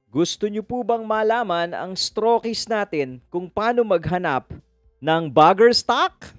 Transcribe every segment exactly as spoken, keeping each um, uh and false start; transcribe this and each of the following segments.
Gusto niyo po bang malaman ang stockies natin kung paano maghanap ng bagger stock?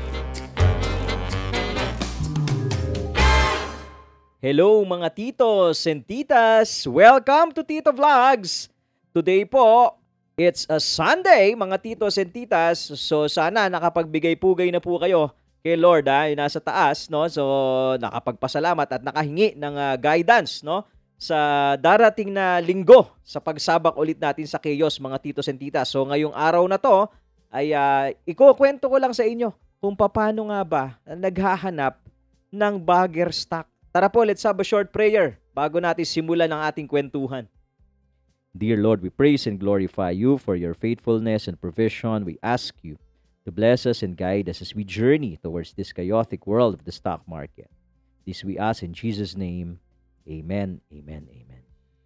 Hello mga titos and titas! Welcome to Tito Vlogs! Today po, it's a Sunday mga titos and titas. So sana nakapagbigay-pugay na po kayo kay Lord ha, yung nasa taas, no? So nakapagpasalamat at nakahingi ng uh, guidance, no? Sa darating na linggo sa pagsabak ulit natin sa Chaos mga titos and titas. So ngayong araw na to ay uh, ikukwento ko lang sa inyo kung paano nga ba naghahanap ng bagger stock. Tara po, let's have a short prayer bago natin simulan ang ating kwentuhan. Dear Lord, we praise and glorify you for your faithfulness and provision. We ask you to bless us and guide us as we journey towards this chaotic world of the stock market. This we ask in Jesus' name. Amen, amen, amen.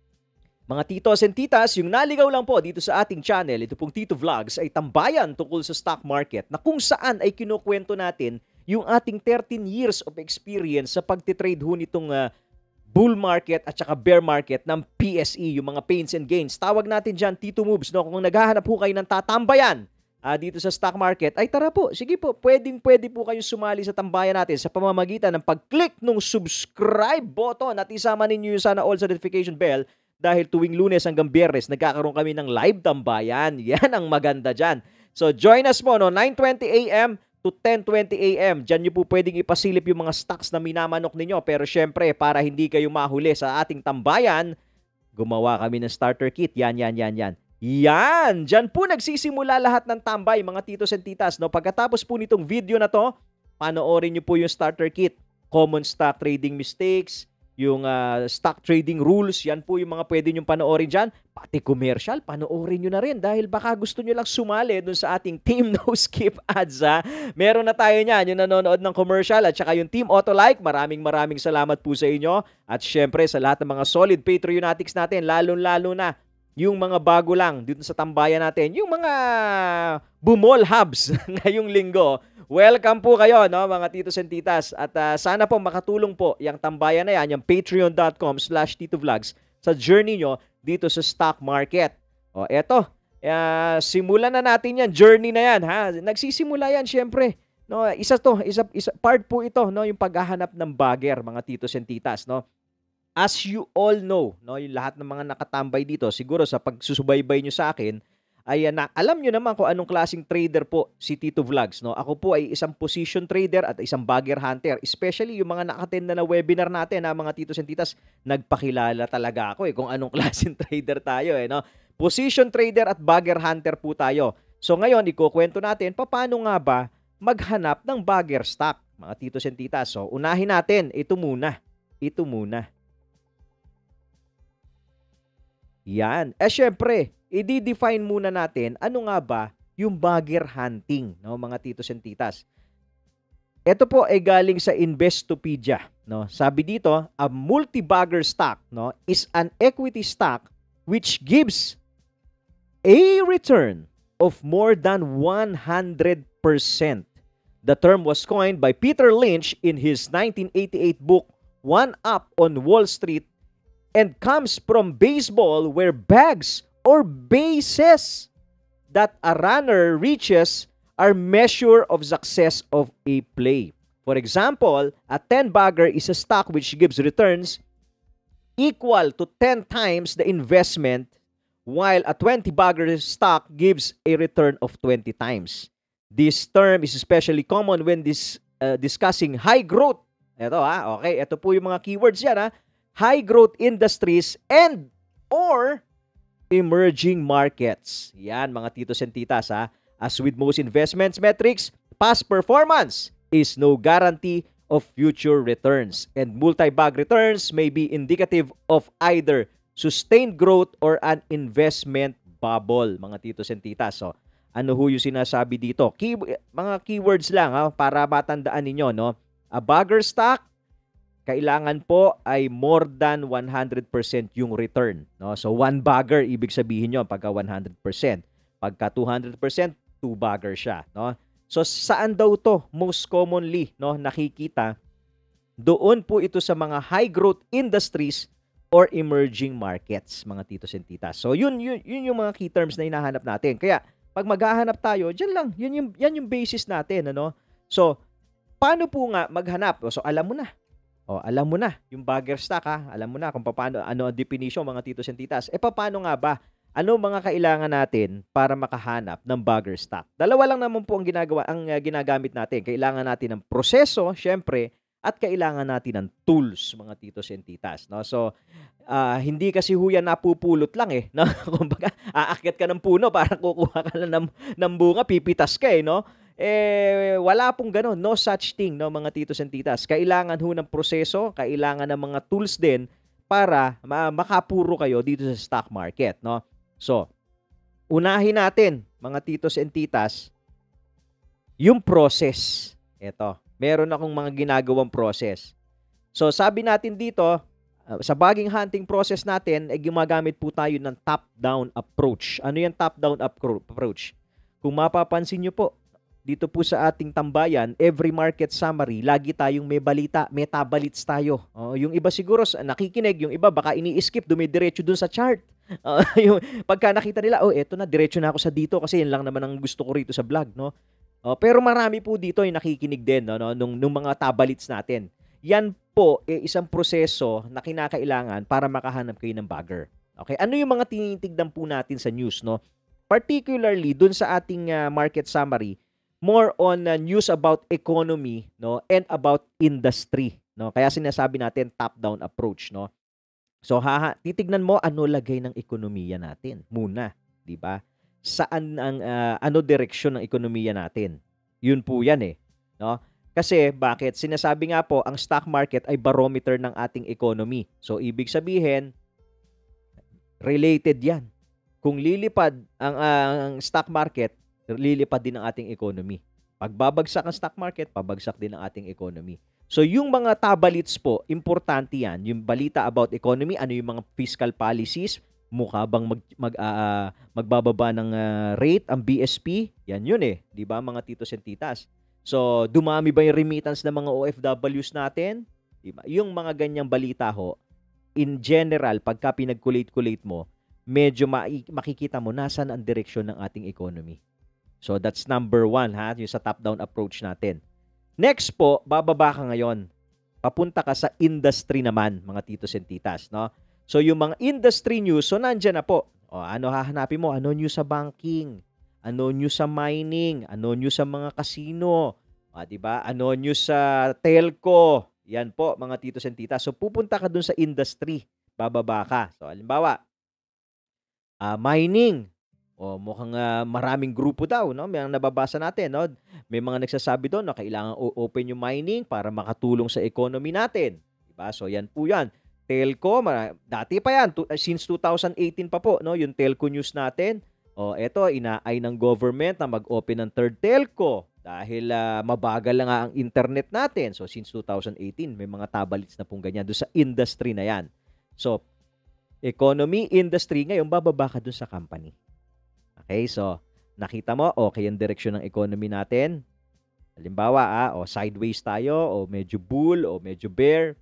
Mga titos and titas, yung naligaw lang po dito sa ating channel, ito pong Tito Vlogs, ay tambayan tungkol sa stock market na kung saan ay kinukwento natin yung ating thirteen years of experience sa pagtitrade ho nitong uh, bull market at saka bear market ng P S E, yung mga pains and gains. Tawag natin dyan, Tito Moves, no? Kung naghahanap po kayo ng tatambayan uh, dito sa stock market, ay tara po, sige po, pwedeng pwede po kayo sumali sa tambayan natin sa pamamagitan ng pag-click ng subscribe button at isama ninyo yung sana all sa notification bell dahil tuwing Lunes hanggang Biyernes, nagkakaroon kami ng live tambayan. Yan ang maganda dyan. So join us po, no? nine twenty a m to ten twenty a m Diyan nyo po pwedeng ipasilip yung mga stocks na minamanok ninyo. Pero syempre, para hindi kayo mahuli sa ating tambayan, gumawa kami ng starter kit. Yan, yan, yan, yan. Yan! Diyan po nagsisimula lahat ng tambay, mga titos and titas. No? Pagkatapos po nitong video na to, panoorin nyo po yung starter kit. Common stock trading mistakes, yung uh, stock trading rules, yan po yung mga pwede nyo panoorin dyan. Pati commercial, panoorin nyo na rin dahil baka gusto nyo lang sumali dun sa ating Team No Skip Ads. Ha? Meron na tayo niyan, yung nanonood ng commercial at saka yung Team Auto Like. Maraming maraming salamat po sa inyo. At syempre sa lahat ng mga solid Patreonatics natin, lalong-lalo na yung mga bago lang dito sa tambayan natin, yung mga bumol hubs ngayong linggo. Welcome po kayo, no, mga titos and titas. At uh, sana po makatulong po yung tambayan na yan, yung patreon.com slash titovlogs sa journey nyo dito sa stock market. O, eto, uh, simulan na natin yan, journey na yan, ha. Nagsisimula yan, syempre. No, isa to, isa, isa, part po ito, no, yung paghahanap ng bagger, mga titos and titas, no. As you all know, no, yung lahat ng mga nakatambay dito, siguro sa pagsusubaybay nyo sa akin, ay na, alam nyo naman kung anong klaseng trader po si Tito Vlogs. No? Ako po ay isang position trader at isang bagger hunter. Especially yung mga nakattend na, na webinar natin, na mga titos and titas, nagpakilala talaga ako eh kung anong klaseng trader tayo. Eh, no? Position trader at bagger hunter po tayo. So ngayon, ikukwento natin, paano nga ba maghanap ng bagger stock, mga titos and titas. So unahin natin, ito muna. Ito muna. Yan. Eh syempre, i-define muna natin ano nga ba yung bagger hunting, no, mga titos and titas. Ito po ay galing sa Investopedia, no. Sabi dito, a multi-bagger stock, no, is an equity stock which gives a return of more than one hundred percent. The term was coined by Peter Lynch in his nineteen eighty-eight book One Up on Wall Street and comes from baseball, where bags or bases that a runner reaches are measure of success of a play. For example, a ten-bagger is a stock which gives returns equal to ten times the investment, while a twenty-bagger stock gives a return of twenty times. This term is especially common when this, uh, discussing high growth. Ito ha, okay, ito po yung mga keywords yan ha. High growth industries and or emerging markets. Yan, mga titos and titas, ha. As with most investments metrics, past performance is no guarantee of future returns. And multi-bag returns may be indicative of either sustained growth or an investment bubble, mga titos and titas. So, ano ho yung sinasabi dito? Key, mga keywords lang, ha, para matandaan ninyo, no? A bagger stock, kailangan po ay more than one hundred percent yung return. No? So, one bagger, ibig sabihin nyo pagka one hundred percent. Pagka two hundred percent, two bagger siya. No? So, saan daw to most commonly, no, nakikita? Doon po ito sa mga high growth industries or emerging markets, mga titos and titas. So, yun, yun, yun yung mga key terms na hinahanap natin. Kaya, pag maghahanap tayo, dyan lang. Yun yung, yan yung basis natin. Ano? So, paano po nga maghanap? So, alam mo na. O, alam mo na yung bagger stock, ha? Alam mo na kung paano, ano ang definition, mga titos and titas. E, paano nga ba? Ano mga kailangan natin para makahanap ng bagger stock? Dalawa lang naman po ang ginagawa, ang uh, ginagamit natin. Kailangan natin ng proseso, syempre, at kailangan natin ng tools, mga titos and titas, no? So, uh, hindi kasi ho yan napupulot lang eh, no? Kumbaga, aakyat ka ng puno para kukuha ka lang ng, ng bunga, pipitas ka eh, no? Eh, wala pong gano'n, no such thing, no, mga titos and titas. Kailangan ho ng proseso, kailangan ng mga tools din para ma- makapuro kayo dito sa stock market, no? So, unahin natin, mga titos and titas, yung process. Ito, meron akong mga ginagawang process. So, sabi natin dito, uh, sa bagging hunting process natin, ay gumagamit po tayo ng top-down approach. Ano yung top-down approach? Kung mapapansin nyo po, dito po sa ating tambayan, every market summary, lagi tayong may balita, may tabalits tayo. Uh, yung iba siguro nakikinig, yung iba baka ini-skip, dumidiretso dun sa chart. Uh, yung, pagka nakita nila, oh, eto na, diretso na ako sa dito kasi yun lang naman ang gusto ko rito sa vlog, no? Uh, pero marami po dito yung nakikinig din, no, no, nung, nung mga tabalits natin. Yan po, eh, isang proseso na kinakailangan para makahanap kayo ng bagger. Okay? Ano yung mga tinitignan po natin sa news, no? Particularly dun sa ating uh, market summary, more on uh, news about economy, no, and about industry, no. Kaya sinasabi natin top-down approach, no. So haha, titignan mo ano lagay ng ekonomiya natin muna, 'di ba? Saan ang uh, ano direksyon ng ekonomiya natin? Yun po 'yan eh, no? Kasi bakit? Sinasabi nga po ang stock market ay barometer ng ating economy. So ibig sabihin related 'yan. Kung lilipad ang, uh, ang stock market, lilipad din ang ating economy. Pagbabagsak ang stock market, pabagsak din ang ating economy. So yung mga tabalits po, importante yan. Yung balita about economy, ano yung mga fiscal policies, mukha bang mag, mag, uh, magbababa ng uh, rate ang B S P? Yan yun eh. Di ba mga titos and titas? So dumami ba yung remittance ng mga O F Ws natin? Diba? Yung mga ganyang balita ho, in general, pagka pinag-collate-collate mo, medyo ma- makikita mo nasan ang direksyon ng ating economy. So, that's number one, ha? Yung sa top-down approach natin. Next po, bababa ka ngayon. Papunta ka sa industry naman, mga titos and titas, no? So, yung mga industry news, so nandyan na po. O, ano hahanapin mo? Ano news sa banking? Ano news sa mining? Ano news sa mga casino? O, diba? Ano news sa telco? Yan po, mga titos and titas. So, pupunta ka dun sa industry. Bababa ka. So, halimbawa, uh, mining. O mukhang uh, maraming grupo daw, no? May ang nababasa natin, no? May mga nagsasabi doon na kailangan open yung mining para makatulong sa economy natin. Diba? So yan po yan. Telco, dati pa yan, to, since two thousand eighteen pa po, no? Yung telco news natin. O eto, inaay ng government na mag-open ng third telco dahil uh, mabagal lang nga ang internet natin. So since two thousand eighteen, may mga tabalits na pong ganyan doon sa industry na yan. So, economy, industry, ngayon bababa ka doon sa company. Okay, so nakita mo, okay yung direksyon ng economy natin. Halimbawa, ah, o sideways tayo, o medyo bull, o medyo bear.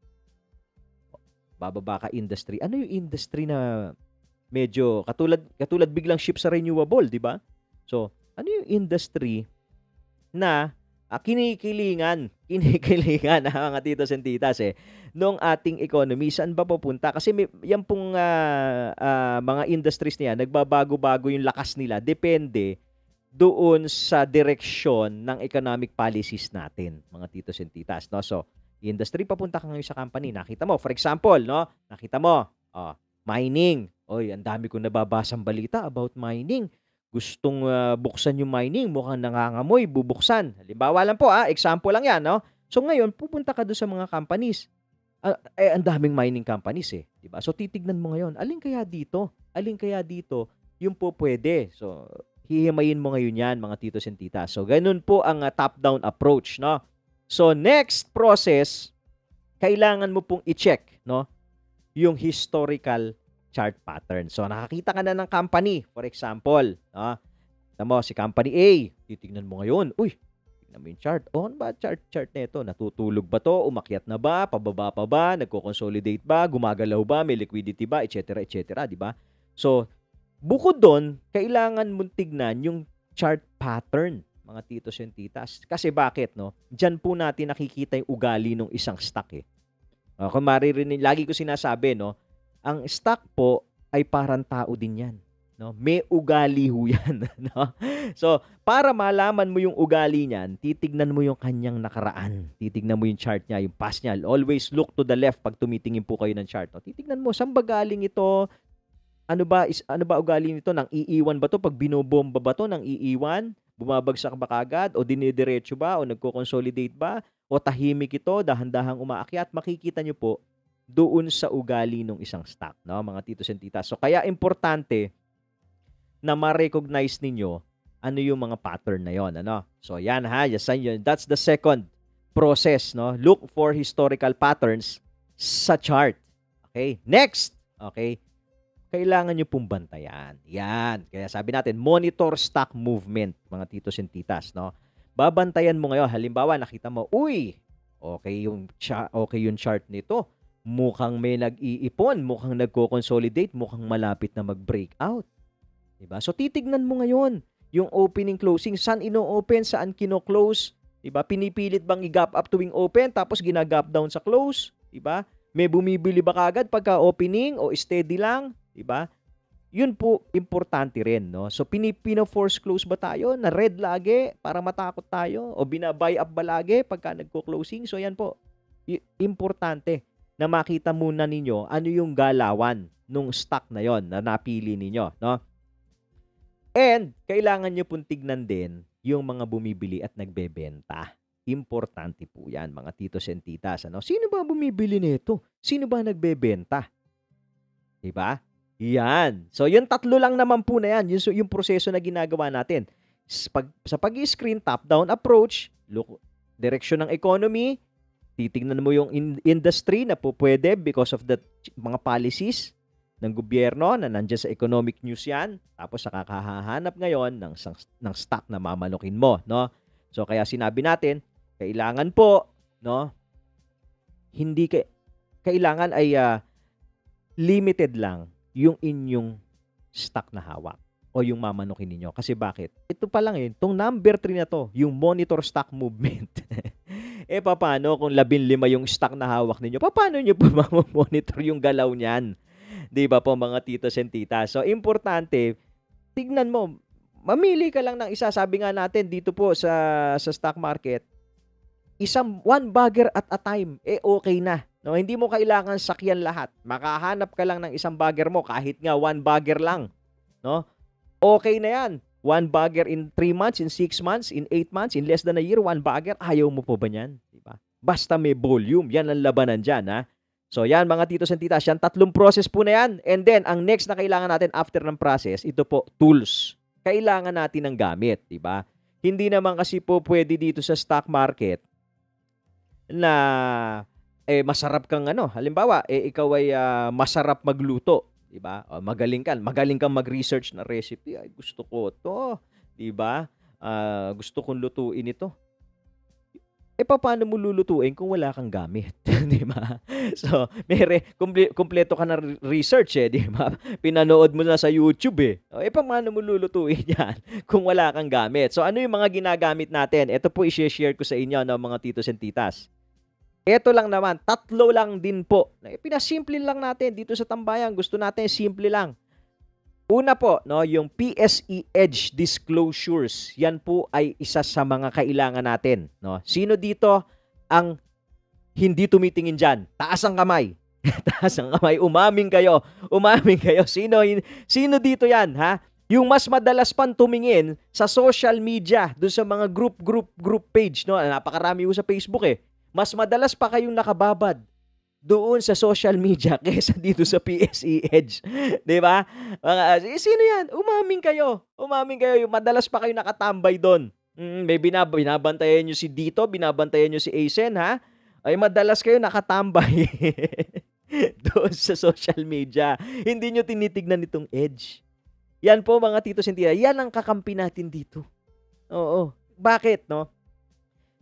Bababa ka industry. Ano yung industry na medyo katulad katulad biglang shift sa renewable, di ba? So, ano yung industry na ah, kinikilingan, kinikilingan na mga titos and titas eh, nung ating economy, saan ba pupunta? Kasi may, yan pong uh, uh, mga industries niya, nagbabago-bago yung lakas nila, depende doon sa direksyon ng economic policies natin, mga titos and titas, no? So, industry, papunta ka ngayon sa company, nakita mo, for example, no? Nakita mo, oh, mining, oy, ang dami kong nababasang balita about mining. Gustong uh, buksan yung mining, mukhang nangangamoy, bubuksan. Halimbawa lang po, ah, example lang yan, no? So ngayon, pupunta ka doon sa mga companies. Uh, eh, ang daming mining companies eh, di ba? So titignan mo ngayon, alin kaya dito? Alin kaya dito yung po pwede? So hihimayin mo ngayon yan, mga titos and titas. So ganun po ang uh, top-down approach, no? So next process, kailangan mo pong i-check, no? Yung historical chart pattern. So, nakakita ka na ng company. For example, no? Tama, si company A, titignan mo ngayon. Uy, tignan mo yung chart. O, ano ba chart chart nito? Natutulog ba 'to? Umakyat na ba? Pababa pa ba? Nagko-consolidate ba? Gumagalaw ba? May liquidity ba? Et cetera, et cetera, 'di ba? So, bukod do'n, kailangan mong tignan yung chart pattern, mga titos and titas. Kasi bakit, no? Diyan po natin nakikita yung ugali ng isang stock, eh. O, kung maririnig, lagi ko sinasabi, no, ang stock po ay parang tao din 'yan, no? May ugali ho 'yan, no? So, para malaman mo yung ugali niyan, titignan mo yung kanyang nakaraan. Titignan mo yung chart niya, yung past niya. Always look to the left pag tumitingin po kayo ng chart, no? Titignan mo, saan ba galing ito? Ano ba is ano ba ugali nito? Nang iiwan ba 'to pag binobomba ba 'to, nang iiwan? Bumabagsak ba kaagad o dinidiretso ba o nagko-consolidate ba o tahimik ito, dahan-dahang umaakyat? Makikita niyo po doon sa ugali ng isang stock, no, mga titos and titas. So kaya importante na ma-recognize ninyo ano yung mga pattern na yon, ano. So yan ha, yes, yun. That's the second process, no. Look for historical patterns sa chart. Okay? Next, okay? Kailangan nyo pong bantayan. Yan. Kaya sabi natin, monitor stock movement, mga titos and titas, no? Babantayan mo ngayon. Halimbawa, nakita mo, uy, okay yung, okay yung chart nito. Mukhang may nag-iipon, mukhang nagko-consolidate, mukhang malapit na mag-breakout. Diba? So, titignan mo ngayon yung opening closing. Saan ino-open, saan kino-close? Diba? Pinipilit bang i-gap up tuwing open, tapos gina-gap down sa close? Diba? May bumibili ba kagad pagka opening o steady lang? Diba? Yun po, importante rin, no? So, pinipino-force close ba tayo na red lagi para matakot tayo? O bina-buy up ba lagi pagka nagko-closing? So, yan po. Y- importante na makita muna ninyo ano yung galawan nung stock na yon na napili ninyo, no? And, kailangan nyo pong tignan din yung mga bumibili at nagbebenta. Importante po yan, mga titos and titas. Ano? Sino ba bumibili nito? Sino ba nagbebenta? Diba? Yan. So, yung tatlo lang naman po na yan. Yung, yung proseso na ginagawa natin. Pag, sa pag-screen, top-down approach, look, direksyon ng economy, titignan mo yung in, industry na po pwede because of the mga policies ng gobyerno na nandiyan sa economic news yan. Tapos, nakakahanap ngayon ng, ng stock na mamanukin mo, no? So, kaya sinabi natin, kailangan po, no, hindi ka, kailangan ay uh, limited lang yung inyong stock na hawak o yung mamanukin ninyo. Kasi bakit? Ito pa lang eh, itong number three na to, yung monitor stock movement. Eh, paano kung labing lima yung stock na hawak ninyo? Paano nyo po mamonitor yung galaw niyan? Di ba po, mga titos and titas? So, importante, tignan mo, mamili ka lang ng isa. Sabi nga natin dito po sa, sa stock market, isang one bagger at a time, eh okay na. No, hindi mo kailangan sakyan lahat. Makahanap ka lang ng isang bagger mo kahit nga one bagger lang, no? Okay na 'yan. One bagger in three months, in six months, in eight months, in less than a year, one bagger. Ayaw mo po ba niyan, di ba? Basta may volume, 'yan ang labanan diyan, ha. So, 'yan mga titos and titas, yan tatlong process po na 'yan. And then ang next na kailangan natin after ng process, ito po, tools. Kailangan natin ng gamit, di ba? Hindi naman kasi po pwede dito sa stock market na eh masarap kang ano, halimbawa, eh ikaw ay uh, masarap magluto, 'di ba? O, magaling ka, magaling kang mag-research na recipe. Ay, gusto ko 'to, 'di ba? Uh, gusto kong lutuin ito. Eh paano mo lulutuin kung wala kang gamit, 'di ba? So, mere kumple, kumpleto ka na research eh, 'di ba? Pinanood mo na sa YouTube eh. O, eh paano mo lulutuin 'yan kung wala kang gamit? So, ano yung mga ginagamit natin? Ito po i-share ko sa inyo, no, mga titos and titas. Ito lang naman, tatlo lang din po. Pinasimple lang natin dito sa tambayan. Gusto natin simple lang. Una po, no, yung P S E Edge disclosures. Yan po ay isa sa mga kailangan natin, no. Sino dito ang hindi tumitingin diyan? Taas ang kamay. Taas ang kamay. Umaming kayo. Umaming kayo. Sino sino dito 'yan, ha? Yung mas madalas pang tumingin sa social media, doon sa mga group group group page, no. Napakarami po sa Facebook eh. Mas madalas pa kayong nakababad doon sa social media kaysa dito sa P S E Edge. Di ba? Uh, sino yan? Umaming kayo. Umaming kayo. Madalas pa kayo nakatambay doon. Mm, may binab binabantayan nyo si Dito, binabantayan nyo si Asen, ha? Ay madalas kayo nakatambay doon sa social media. Hindi nyo tinitignan itong Edge. Yan po, mga titos and titas. Yan ang kakampi natin dito. Oo. Bakit, no?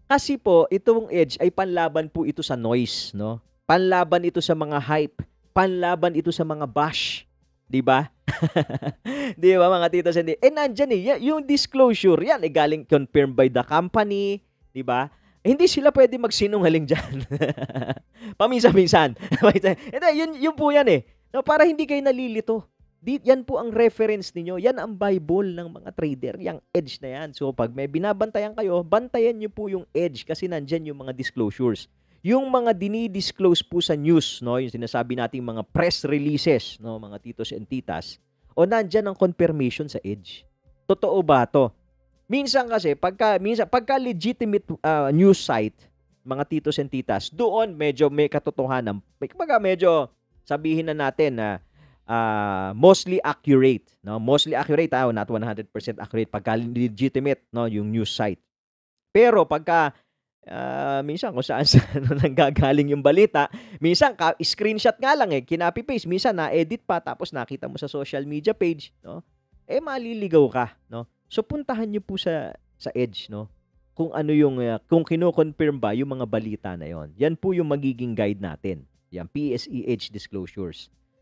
Kasi po, itong Edge ay panlaban po ito sa noise, no? Panlaban ito sa mga hype, panlaban ito sa mga bash, 'di ba? 'Di ba mga titos and eh nandiyan eh ya- yung disclosure yan eh galing confirmed by the company, 'di ba? Eh, hindi sila pwede magsinungaling diyan. Paminsan-minsan. Hindi, yun, yun po yan eh. No, para hindi kayo nalilito. Di, yan po ang reference ninyo. Yan ang Bible ng mga trader. Yung edge na yan. So, pag may binabantayan kayo, bantayan nyo po yung edge kasi nandyan yung mga disclosures. Yung mga dinidisclose po sa news, no, yung sinasabi nating mga press releases, no, mga titos and titas, o nandyan ang confirmation sa edge. Totoo ba to? Minsan kasi, pagka, minsan, pagka legitimate uh, news site, mga titos and titas, doon medyo may katotohanan. May, kumbaga medyo sabihin na natin na uh, mostly accurate, no? Mostly accurate, ah, not one hundred percent accurate pagka legitimate, no, yung news site. Pero pagka uh, minsan kung saan saan nanggagaling yung balita, minsan ka, screenshot nga lang eh, kinopy paste, minsan na-edit pa tapos nakita mo sa social media page, no? Eh maliligaw ka, no? So puntahan niyo po sa sa Edge, no? Kung ano yung uh, kung kino-confirm ba yung mga balita na yon. Yan po yung magiging guide natin. Yan P S E Edge disclosures.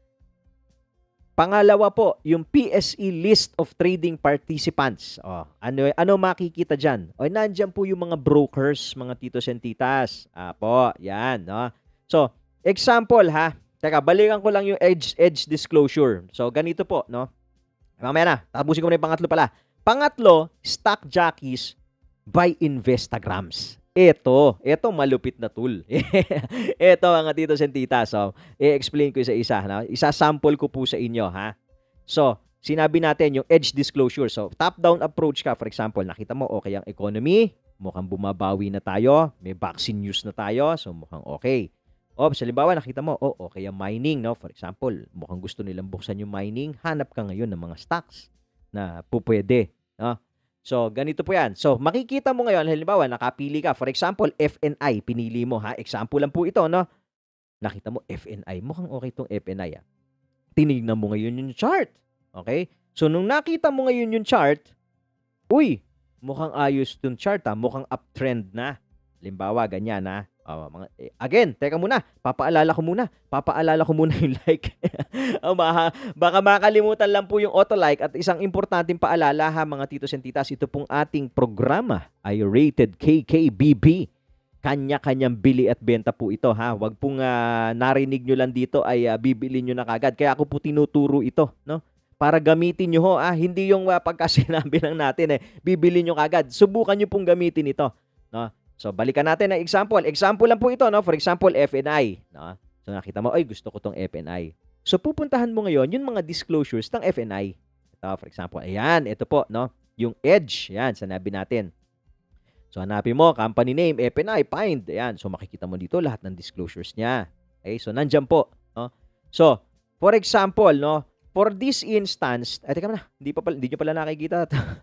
Pangalawa po, yung P S E list of trading participants. Oh, ano ano makikita diyan? O nandiyan po yung mga brokers, mga titos and titas. Ah po, yan, no? So, example ha. Teka, balikan ko lang yung Edge Edge disclosure. So, ganito po, no? Mamaya na, tapusin ko na yung pangatlo pala. Pangatlo, stock jockeys by Investagrams. Ito, ito malupit na tool. Ito mga titos and titas. So, i-explain ko isa-isa. No? Isa-sample ko po sa inyo. Ha? So, sinabi natin yung edge disclosure. So, top-down approach ka. For example, nakita mo, okay ang economy. Mukhang bumabawi na tayo. May vaccine news na tayo. So, mukhang okay. O, sa halimbawa, nakita mo, oh, okay ang mining. No? For example, mukhang gusto nilang buksan yung mining. Hanap ka ngayon ng mga stocks na pupwede. No? So, ganito po yan. So, makikita mo ngayon, halimbawa, nakapili ka. For example, F N I, pinili mo, ha? Example lang po ito, no? Nakita mo, F N I. Mukhang okay itong F N I, ah. Tinignan mo ngayon yung chart. Okay? So, nung nakita mo ngayon yung chart, uy, mukhang ayos itong chart, ha? Mukhang uptrend na. Halimbawa, ganyan, ha? Oh, mga, eh, again, teka muna, papaalala ko muna. Papaalala ko muna yung like. oh, baka, baka makalimutan lang po yung auto-like at isang importanteng paalala ha mga titos and titas, ito pong ating programa ay rated K K B B. Kanya-kanyang bili at benta po ito ha. Huwag pong uh, narinig nyo lang dito ay uh, bibili nyo na kagad. Kaya ako po tinuturo ito, no? Para gamitin nyo ho, ah, hindi yung uh, pagka sinabi lang natin eh, bibili nyo kagad. Subukan nyo pong gamitin ito, no? So, balikan natin ang example. Example lang po ito, no? For example, F N I. No? So, nakita mo, ay, gusto ko tong F N I. So, pupuntahan mo ngayon yung mga disclosures ng F N I. Ito, for example, ayan, ito po, no? Yung Edge, yan, sanabi natin. So, hanapin mo, company name, F N I, find. Ayan, so makikita mo dito lahat ng disclosures niya. Okay, so, nandyan po. No? So, for example, no? For this instance, ay, teka na, hindi, pa pala, hindi nyo pala nakikita.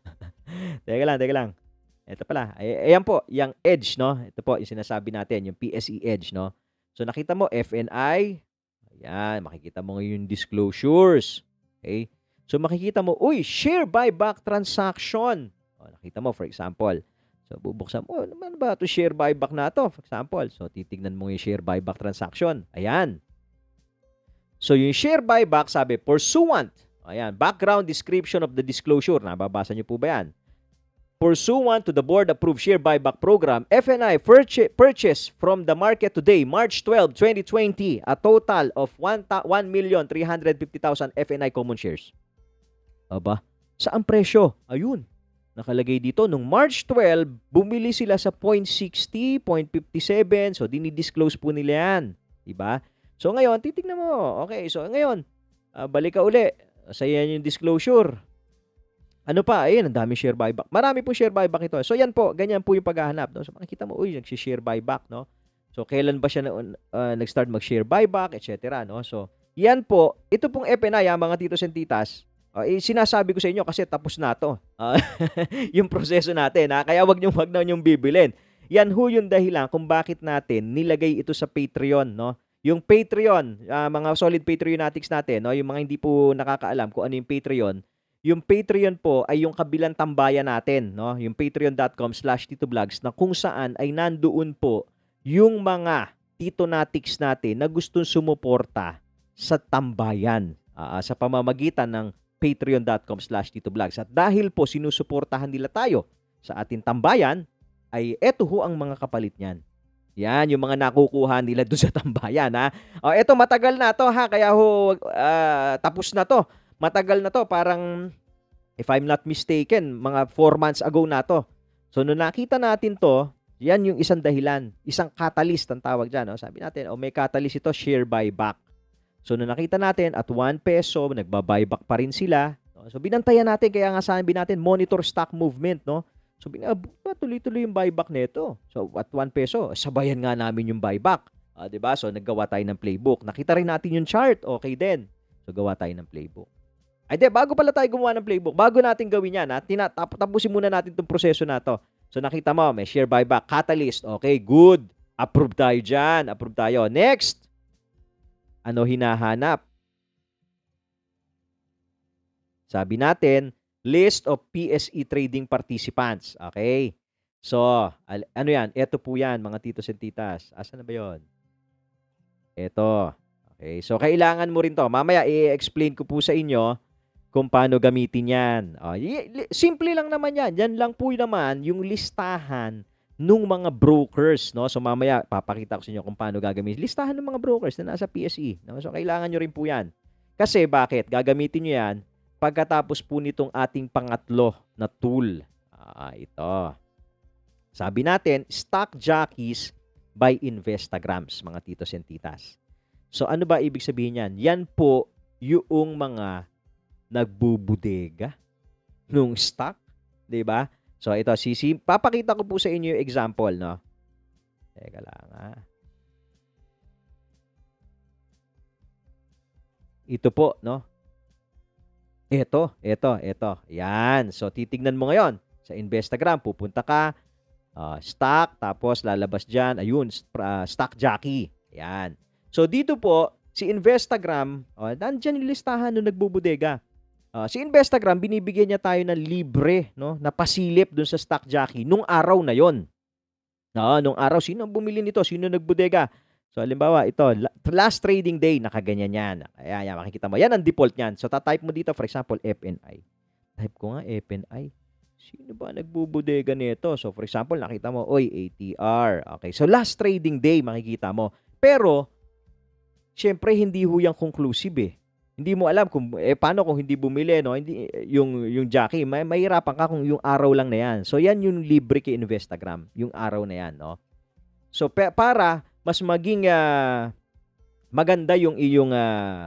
teka lang, teka lang. Ito pala. Ay, ayan po, yung edge, no? Ito po, yung sinasabi natin, yung P S E edge, no? So, nakita mo, F N I. Ayan, makikita mo ngayon yung disclosures. Okay? So, makikita mo, uy, share buyback transaction. O, nakita mo, for example. So, bubuksan mo, naman ba ito share buyback na ito? For example, so, titignan mo yung share buyback transaction. Ayan. So, yung share buyback, sabi, pursuant. Ayan, background description of the disclosure. Nababasa niyo po ba yan? Pursuant to the board-approved share buyback program, F N I purchased from the market today, March twelfth, twenty twenty, a total of one million three hundred fifty thousand F N I common shares. Aba, saan presyo? Ayun, nakalagay dito, nung March twelfth, bumili sila sa zero point six zero, zero point five seven, so dinidisclose po nila yan. Diba? So ngayon, titignan mo, okay, so ngayon, uh, balik ka uli, sa yan yung disclosure. Ano pa? Ayun, ang dami share buyback. Marami po share buyback ito. So, yan po. Ganyan po yung paghahanap. No? So, makikita mo, uy, nag-share buyback, no? So, kailan ba siya na, uh, nag-start mag-share buyback, et cetera, no? So, yan po. Ito pong F N I, ha, mga titos and titas, uh, eh, sinasabi ko sa inyo kasi tapos na to. Uh, yung proseso natin, ha? Kaya wag niyong wag na niyong bibilin. Yan ho yung dahilan kung bakit natin nilagay ito sa Patreon, no? Yung Patreon, uh, mga solid Patreonatics natin, no? Yung mga hindi po nakakaalam kung ano yung Patreon, Yung Patreon po ay yung kabilang tambayan natin, no? Yung patreon.com slash titoblogs na kung saan ay nandoon po yung mga titonatics natin na gustong sumuporta sa tambayan ah, sa pamamagitan ng patreon.com slash titoblogs. At dahil po sinusuportahan nila tayo sa ating tambayan, ay eto ho ang mga kapalit niyan. Yan, yung mga nakukuha nila doon sa tambayan, ha? O, eto matagal na to, ha? Kaya ho, ah, tapos na to. Matagal na to, parang, if I'm not mistaken, mga four months ago na to. So, nung nakita natin to, yan yung isang dahilan. Isang catalyst ang tawag dyan. No? Sabi natin, oh, may catalyst ito, share buyback. So, nung nakita natin, at one peso, nagba-buyback pa rin sila. No? So, binantayan natin, kaya nga sabi natin, monitor stock movement, no? So, binaba, tuloy-tuloy yung buyback nito. So, at one peso, sabayan nga namin yung buyback. Uh, diba? So, naggawa tayo ng playbook. Nakita rin natin yung chart. Okay din. So, gawa tayo ng playbook. Ay, di, bago pala tayo gumawa ng playbook, bago natin gawin yan, ha, tinatap, tapusin muna natin itong proseso na to. So, nakita mo, may share buyback, catalyst. Okay, good. Approve tayo dyan. Approve tayo. Next. Ano hinahanap? Sabi natin, list of P S E trading participants. Okay. So, al- ano yan? Ito po yan, mga titos and titas. Asan na ba yun? Ito. Okay. So, kailangan mo rin to. Mamaya, i-explain ko po sa inyo kung paano gamitin yan. O, y- li- simple lang naman yan. Yan lang po naman yung listahan nung mga brokers. No? So, mamaya, papakita ko sa inyo kung paano gagamitin. Listahan ng mga brokers na nasa P S E. No? So, kailangan nyo rin po yan. Kasi, bakit? Gagamitin nyo yan pagkatapos po nitong ating pangatlo na tool. Ah, ito. Sabi natin, Stock Jockeys by Investagrams, mga titos and titas. So, ano ba ibig sabihin yan? Yan po yung mga nagbubudega nung stock, 'di ba? So, ito, sisi, papakita ko po sa inyo yung example, no? Teka lang, ha? Ito po, no? Ito, ito, ito. Yan. So, titignan mo ngayon. Sa Investagram, pupunta ka, uh, stock, tapos lalabas dyan, ayun, uh, stock jockey. Yan. So, dito po, si Investagram, uh, nandyan yung listahan nung nagbubudega. Uh, si Investagram, binibigyan niya tayo ng libre, no, na pasilip dun sa stock jockey nung araw na yon. No, nung araw, sino bumili nito? Sino nagbudega? So, halimbawa, ito, last trading day, nakaganyan yan. Ayan, yan, makikita mo. Yan ang default niyan. So, tatype mo dito, for example, F N I. Type ko nga, F N I. Sino ba nagbubudega nito? So, for example, nakita mo, oy, A T R. Okay, so last trading day, makikita mo. Pero, syempre, hindi ho yung conclusive eh. Hindi mo alam kung, eh, paano kung hindi bumili, no? Hindi, yung, yung jockey, may, mahirapan ka kung yung araw lang na yan. So, yan yung libre kay Investagram, yung araw na yan, no? So, pe, para mas maging uh, maganda yung iyong uh,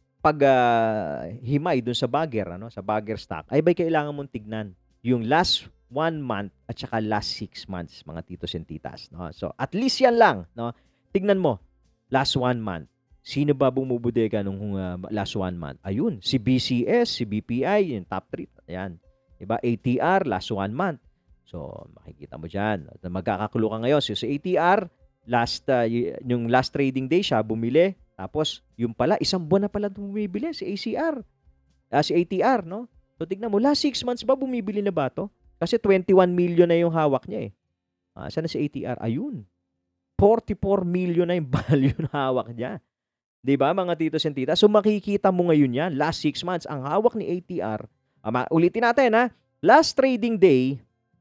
paghimay uh, dun sa bagger, ano, sa bagger stock, ay ba kailangan mong tignan yung last one month at saka last six months, mga titos and titas. No? So, at least yan lang. No? Tignan mo, last one month. Sino ba bumubudega nung uh, last one month? Ayun, si B C S, si B P I, yung top three. Ayan. Diba? A T R, last one month. So, makikita mo dyan. Magkakakulo ka ngayon. So, si A T R, last, uh, yung last trading day siya, bumili. Tapos, yung pala, isang buwan na pala bumibili, si A C R. Uh, si A T R, no? So, tignan mo, last six months ba bumibili na ba to? Kasi twenty-one million na yung hawak niya eh. Uh, saan na si A T R? Ayun. forty-four million na yung value na hawak niya. Diba, mga titos and titas? So, makikita mo ngayon yan. Last six months, ang hawak ni A T R, uh, ulitin natin ha, last trading day,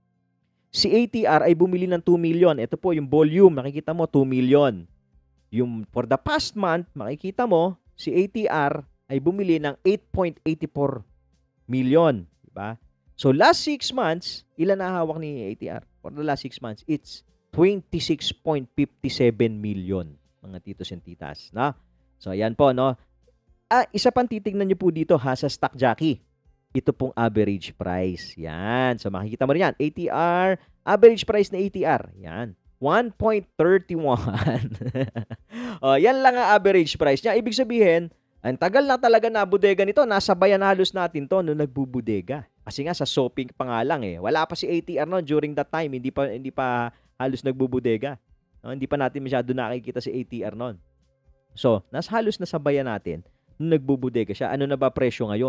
si A T R ay bumili ng two million. Ito po yung volume. Makikita mo, two million. Yung for the past month, makikita mo, si A T R ay bumili ng eight point eight four million. Diba? So, last six months, ilan na hawak ni A T R? For the last six months, it's twenty-six point five seven million, mga titos and titas. Na? So, ayan po, no? Ah, isa pang titignan nyo po dito, ha, sa stock jockey. Ito pong average price. Yan. So, makikita mo rin yan. A T R, average price na A T R. Yan. one point three one. O, yan lang ang average price niya. Ibig sabihin, ang tagal na talaga na bodega nito. Nasa bayan halos natin to nung nagbubudega. Kasi nga, sa shopping pa nga lang eh. Wala pa si A T R no during that time. Hindi pa, hindi pa halos nagbubudega. No, hindi pa natin masyado nakikita si A T R noon. So, nas halos na sa bayan natin nung nagbubudega siya. Ano na ba presyo ngayon?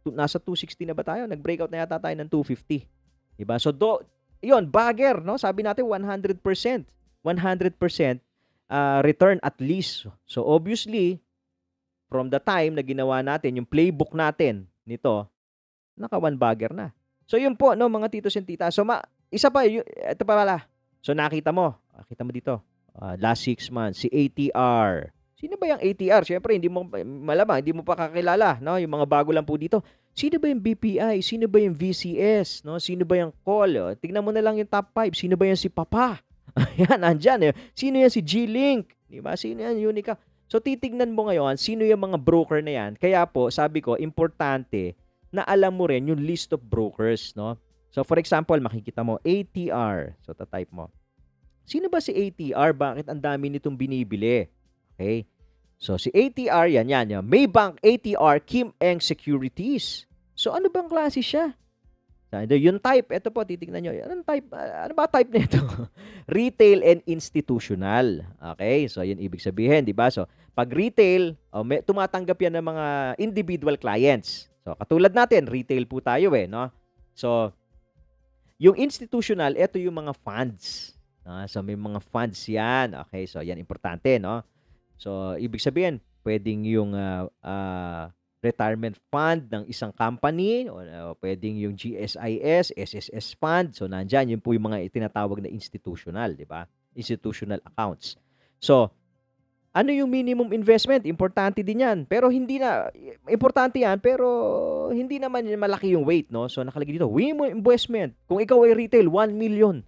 nasa two sixty na ba tayo? Nag-breakout na yata tayo ng two fifty. Diba? So, do, yun, bagger, no? Sabi natin one hundred percent. one hundred percent uh, return at least. So, obviously, from the time na ginawa natin, yung playbook natin nito, naka one bagger na. So, yun po, no, mga titos and titas. So, ma, isa pa, y- ito pa pala. So, nakita mo, nakita mo dito, uh, last six months, si A T R. Sino ba yung A T R? Siyempre, hindi mo, malamang, hindi mo pa kakilala, no? Yung mga bago lang po dito. Sino ba yung B P I? Sino ba yung V C S? No? Sino ba yung call? O, tignan mo na lang yung top five. Sino ba yung si Papa? Ayan, andyan. Eh. Sino yan si G-Link? Diba? Sino yan? Unica. So, titignan mo ngayon, sino yung mga broker na yan. Kaya po, sabi ko, importante na alam mo rin yung list of brokers, no? So, for example, makikita mo, A T R. So, tatype mo. Sino ba si A T R? Bakit ang dami nitong binibili? Okay? So, si A T R, yan, yan, yan. Maybank, A T R, Kim Eng Securities. So, ano bang klase siya? Yung type, ito po, titignan nyo. Anong type? Ano ba type nito? Retail and institutional. Okay? So, yun ibig sabihin, di ba? So, pag retail, oh, may, tumatanggap yan ng mga individual clients. So, katulad natin, retail po tayo eh, no? So, yung institutional, ito yung mga funds. No? So, may mga funds yan. Okay? So, yan importante, no? So, ibig sabihin, pwedeng yung uh, uh, retirement fund ng isang company, o uh, pwedeng yung G S I S, S S S fund. So, nandyan, yun po yung mga itinatawag na institutional, di ba? Institutional accounts. So, ano yung minimum investment? Importante din yan. Pero hindi na, importante yan, pero hindi naman malaki yung weight, no? So, nakalagay dito, minimum investment. Kung ikaw ay retail, one million.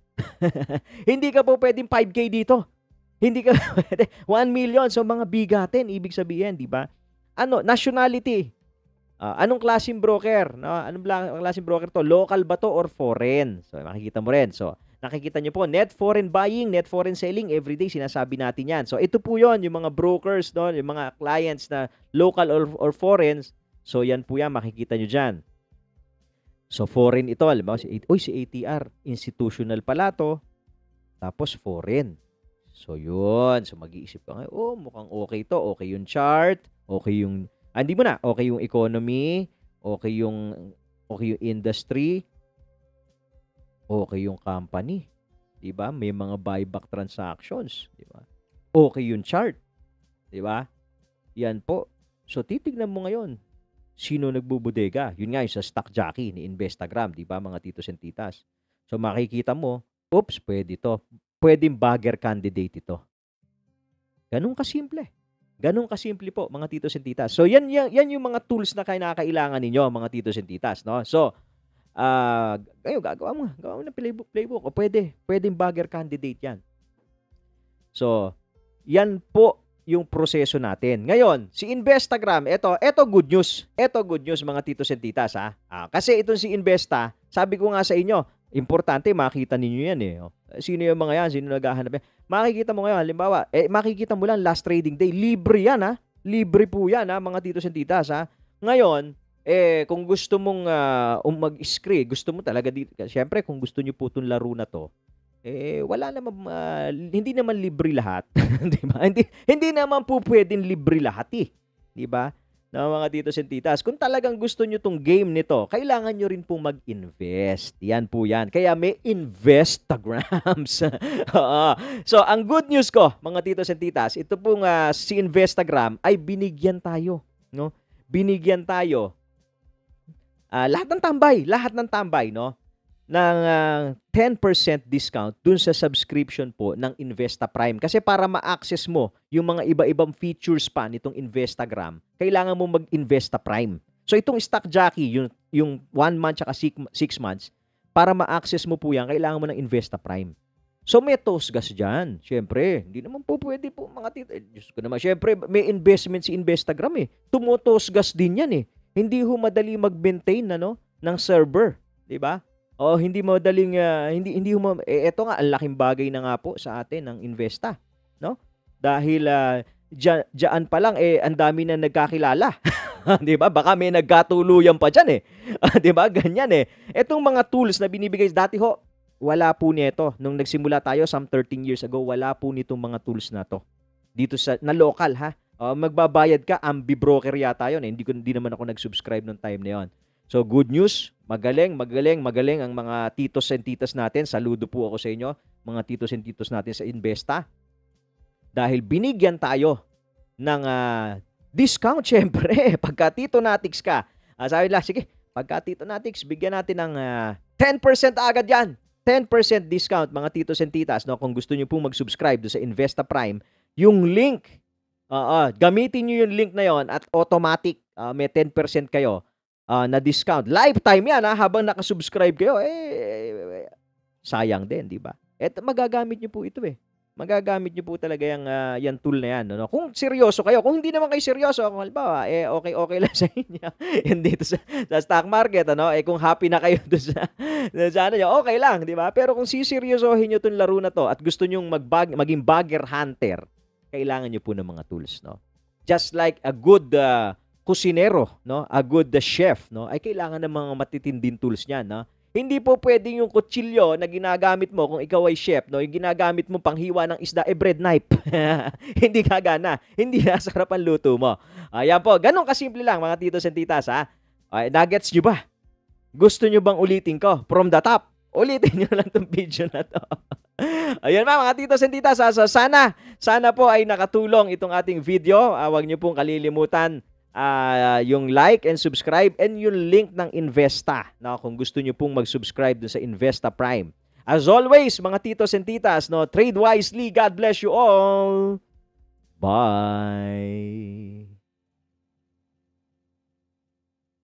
Hindi ka po pwedeng five K dito. Hindi ka pwede. one million. So, mga bigatin, ibig sabihin, di ba? Ano? Nationality. Uh, anong klaseng broker? No? Anong klaseng broker to? Local ba to or foreign? So, makikita mo rin. So, nakikita nyo po, net foreign buying, net foreign selling, everyday sinasabi natin yan. So, ito po yon yung mga brokers, no? Yung mga clients na local or, or foreign. So, yan po yan, makikita nyo dyan. So, foreign ito. Alam mo, si, uy, si A T R, institutional pala to. Tapos, foreign. So, yun. So, mag-iisip ka ngayon, oh, mukhang okay to. Okay yung chart. Okay yung, ah, hindi mo na. Okay yung economy. Okay yung, okay yung industry. Okay yung company. Diba? May mga buyback transactions. Diba? Okay yung chart. Diba? Yan po. So, titignan mo ngayon. Sino nagbubudega? Yun nga yung sa stock jockey ni Investagram. Diba, mga titos and titas? So, makikita mo, oops, pwede to. Pwedeng bagger candidate ito. Ganun kasimple. Ganun kasimple po, mga titos and titas. So, yan, yan, yan yung mga tools na kinakailangan ninyo, mga titos and titas. No? So, uh, kayo, gagawa mo. Gagawa mo ng playbook, playbook. O pwede. Pwedeng bagger candidate yan. So, yan po yung proseso natin. Ngayon, si Investagram, eto, eto good news. Eto good news, mga titos and titas. Ha? Ah, kasi itong si Investa, sabi ko nga sa inyo, importante, makita ninyo yan eh. Sino yung mga yan? Sino naghahanap yan? Makikita mo ngayon, halimbawa, eh, makikita mo lang last trading day. Libre yan ha. Libre po yan ha, mga titos and titas ha. Ngayon, eh, kung gusto mong uh, um, mag-screen, gusto mo talaga dito. Siyempre, kung gusto nyo po itong laro na to, eh, wala naman, uh, hindi naman libre lahat. Di ba? Hindi, hindi naman po pwedeng libre lahat eh. Di ba? Na mga titos and titas, kung talagang gusto nyo tong game nito, kailangan nyo rin pong mag-invest. Yan po yan. Kaya may Investagrams. So, ang good news ko, mga titos and titas, ito pong uh, si Investagram ay binigyan tayo. No? Binigyan tayo. Uh, lahat ng tambay, lahat ng tambay, no? ng uh, ten percent discount dun sa subscription po ng Investa Prime. Kasi para ma-access mo yung mga iba-ibang features pa nitong Investagram, kailangan mo mag-Investa Prime. So itong stock jockey, yung, yung one month at six months, para ma-access mo po yan, kailangan mo ng Investa Prime. So may tosgas dyan. Siyempre, hindi naman po pwede po mga tito. Eh, Diyos ko naman, siyempre may investment si Investagram eh. Tumutosgas din yan eh. Hindi ho madali mag-maintain ano, ng server. Diba? O hindi madaling uh, hindi hindi mo eh, eto nga ang laking bagay na nga po sa atin ng Investa, no? Dahil uh, dyan, dyan pa lang eh ang dami na nagkakilala. 'Di ba? Baka may nagkatuluyan pa diyan eh. 'Di ba? Ganyan eh. Etong mga tools na binibigay dati ho, wala po nito nung nagsimula tayo some thirteen years ago, wala po nitong mga tools na to. Dito sa na local ha. Uh, magbabayad ka, Ambi broker yata 'yon eh. Hindi ko hindi naman ako nag-subscribe nung time na 'yon. So good news, magaling, magaling, magaling ang mga titos and titas natin. Saludo po ako sa inyo, mga titos and titos natin sa Investa. Dahil binigyan tayo ng uh, discount, syempre. Pagka Tito Natics ka, uh, sabi nila, sige, pagka Tito Natics, bigyan natin ng uh, ten percent agad yan. ten percent discount, mga titos and titas. No? Kung gusto nyo pong mag-subscribe do sa Investa Prime, yung link, uh, uh, gamitin nyo yung link na yon at automatic, uh, may ten percent kayo uh, na discount. Lifetime yan, ha? Habang nakasubscribe kayo, eh, sayang din, di ba? At magagamit nyo po ito eh. Magagamit nyo po talaga yung, uh, yung tool na yan. No? Kung seryoso kayo, kung hindi naman kayo seryoso, kung halimbawa, eh, okay-okay lang sa inyo. Hindi dito sa, sa stock market, ano? Eh, kung happy na kayo doon sa, doon sa ano nyo, okay lang, di ba? Pero kung siseryosohin nyo itong laro na to at gusto nyong magbag, maging bagger hunter, kailangan nyo po ng mga tools, no? Just like a good uh, kusinero, no? A good uh, chef, no? Ay kailangan ng mga matitinding tools niyan, no? Hindi po pwedeng yung kutsilyo na ginagamit mo kung ikaw ay chef, no? Yung ginagamit mo panghiwa ng isda, eh bread knife. Hindi gagana. Hindi nasarap ang luto mo. Ayan po. Ganun kasimple lang, mga titos and titas, ha? Ay, nuggets nyo ba? Gusto nyo bang ulitin ko? From the top. Ulitin nyo lang tong video na to. Ayan ba, mga titos and titas, ha? So, sana, sana po ay nakatulong itong ating video. Uh, huwag nyo pong kalilimutan Uh, yung like and subscribe and yung link ng Investa no, kung gusto nyo pong mag-subscribe dun sa Investa Prime. As always, mga titos and titas, no, trade wisely. God bless you all. Bye.